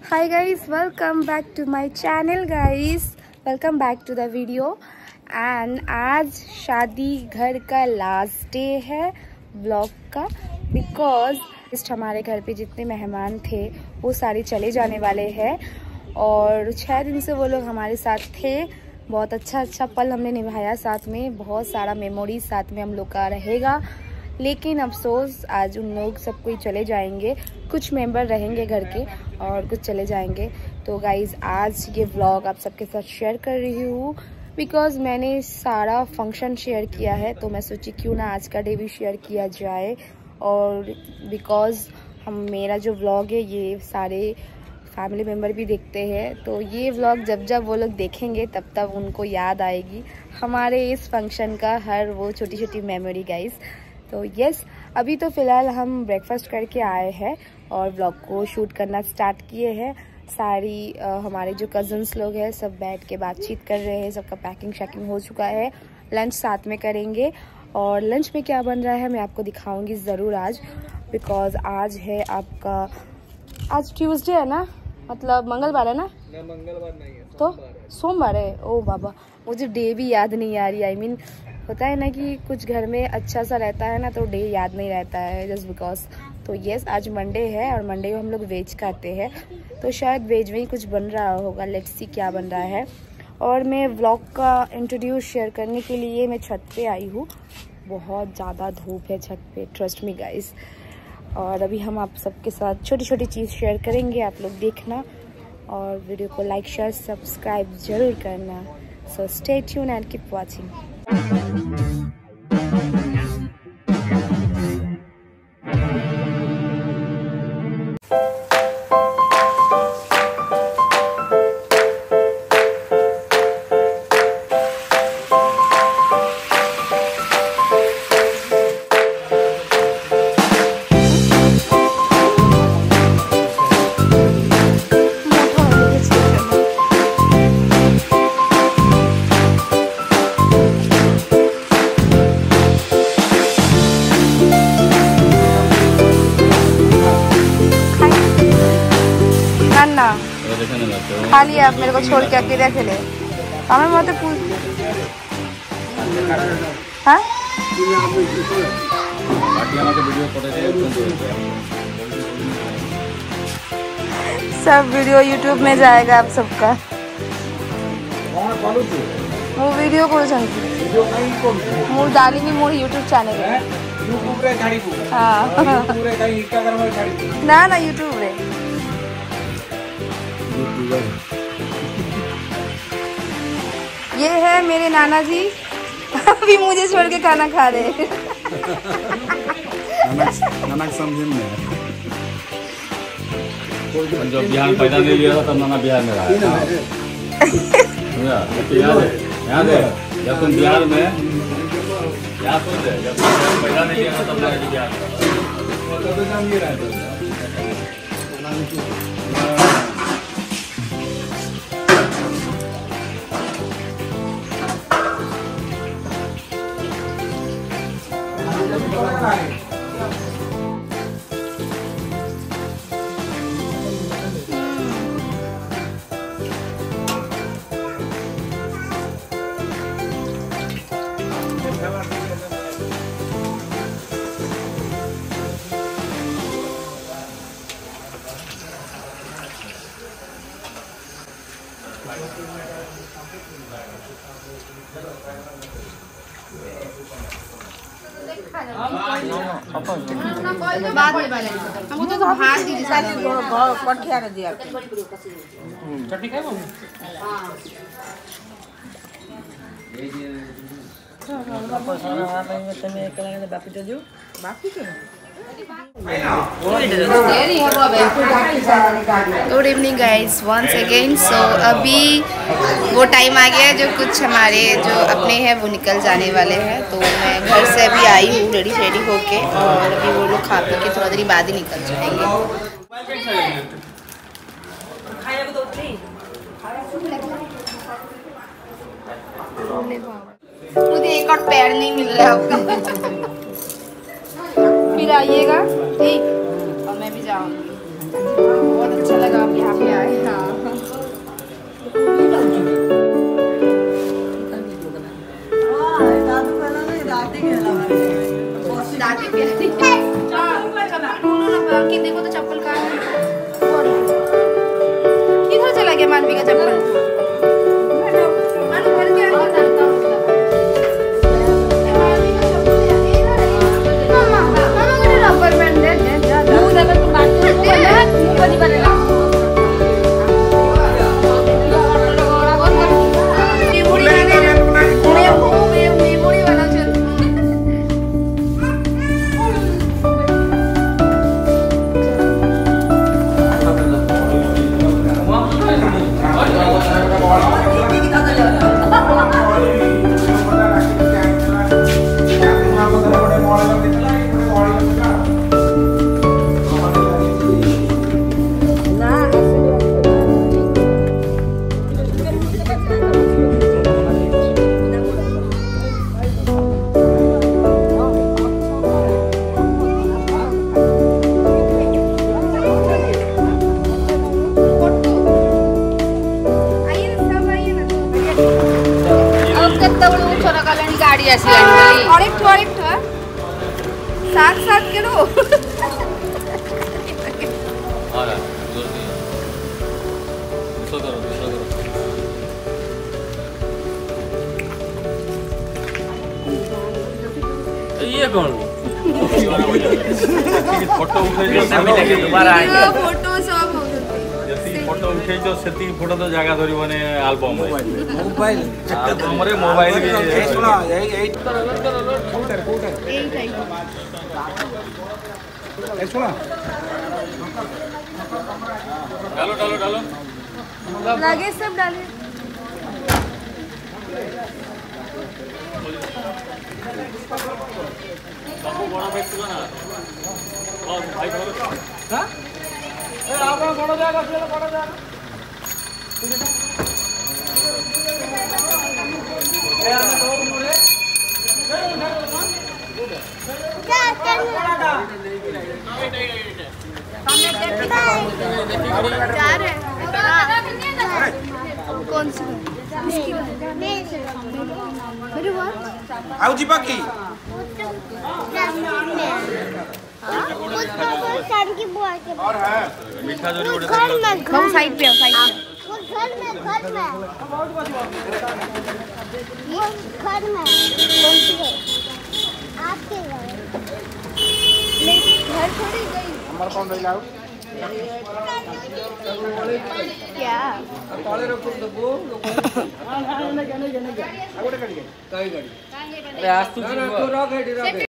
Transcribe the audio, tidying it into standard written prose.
Hi guys, welcome back to my channel guys. Welcome back to the video. And आज शादी घर का last day है vlog का, बिकॉज हमारे घर पे जितने मेहमान थे वो सारे चले जाने वाले हैं और 6 दिन से वो लोग हमारे साथ थे। बहुत अच्छा पल हमने निभाया साथ में, बहुत सारा मेमोरीज साथ में हम लोग का रहेगा। लेकिन अफसोस आज उन लोग सब कोई चले जाएंगे, कुछ मेंबर रहेंगे घर के और कुछ चले जाएंगे। तो गाइज़ आज ये व्लॉग आप सबके साथ शेयर कर रही हूँ बिकॉज़ मैंने सारा फंक्शन शेयर किया है, तो मैं सोची क्यों ना आज का डे भी शेयर किया जाए। और बिकॉज़ मेरा जो व्लॉग है ये सारे फैमिली मेम्बर भी देखते हैं, तो ये व्लॉग जब वो लोग देखेंगे तब उनको याद आएगी हमारे इस फंक्शन का हर वो छोटी छोटी मेमोरी गाइज़। तो यस, अभी तो फ़िलहाल हम ब्रेकफास्ट करके आए हैं और व्लॉग को शूट करना स्टार्ट किए हैं। सारी हमारे जो कज़न्स लोग हैं सब बैठ के बातचीत कर रहे हैं, सबका पैकिंग शैकिंग हो चुका है। लंच साथ में करेंगे और लंच में क्या बन रहा है मैं आपको दिखाऊंगी ज़रूर आज, बिकॉज़ आज है आपका, आज ट्यूसडे है ना, मतलब मंगलवार है ना? मंगलवार नहीं है तो सोमवार है। ओ बाबा, मुझे डे भी याद नहीं आ रही। आई मीन होता है ना कि कुछ घर में अच्छा सा रहता है ना तो डे याद नहीं रहता है जस्ट बिकॉज। तो यस, आज मंडे है और मंडे को हम लोग वेज खाते हैं, तो शायद वेज में ही कुछ बन रहा होगा। लेट्स सी क्या बन रहा है। और मैं व्लॉग का इंट्रोड्यूस शेयर करने के लिए मैं छत पे आई हूँ। बहुत ज़्यादा धूप है छत पे, ट्रस्ट मी गाइस। और अभी हम आप सबके साथ छोटी छोटी चीज़ शेयर करेंगे, आप लोग देखना और वीडियो को लाइक शेयर सब्सक्राइब जरूर करना। So stay tune and keep watching. खाली आप मेरे को छोड़ के अकेले अकेले हमें मत पूछ। हाँ सब वीडियो यूट्यूब में जाएगा आप सबका। वो वीडियो को मोर डालेंगे मोर यूट्यूब चैनल है। हाँ ना यूट्यूब रे। ये है मेरे नाना जी, अभी मुझे छोड़ के खाना खा रहे हैं। नाना समझे में जब बिहार में पैदा नहीं लिया था तब नाना बिहार में रहा है। याद है जब तुम बिहार में याद हो जाए, जब पैदा नहीं लिया था तब बिहार में। बाद में बने हमको तो भात दीजिए साली पठिया कर दिया चटनी खाए mummy. Good evening guys once again. So अभी वो टाइम आ गया है जो कुछ हमारे जो अपने हैं वो निकल जाने वाले हैं। तो मैं घर से अभी आई हूँ रेडी होके और अभी वो लोग खा पी के थोड़ा देर बाद ही निकल जाएंगे। मुझे एक और पैर नहीं मिल रहा है। फिर आइएगा ठीक, और मैं भी जाऊँगी। बहुत अच्छा लगा आप यहाँ पे आए। ये मानवी का चप्पल। गाड़ी साथ साथ के दो ये कौन फोटो उठे दोबारा फोटो सब फोटो उठे जो सेती फोटो तो जगह धरी बने एल्बम मोबाइल हमरे मोबाइल के सुना यही सुना डालो लगे सब डाले बड़ा बैठ चुका ना भाई हां ए आप बड़ा जाएगा चलो बड़ा जाएगा ए आना दो मुरे क्या करना जा रहे कौन सी मेरे बात आओ जी बाकी और है मीठा जो हम साइड पे साइड वो घर में घर में कौन सी घर आपके घर घर थोड़ी गई हमारा कौन रही लाओ क्या ताले रखो तो वो आगोटे कड़ी अरे आज तू रख है